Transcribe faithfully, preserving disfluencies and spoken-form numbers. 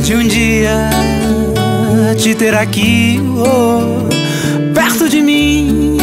de um dia te ter aqui, oh, perto de mim.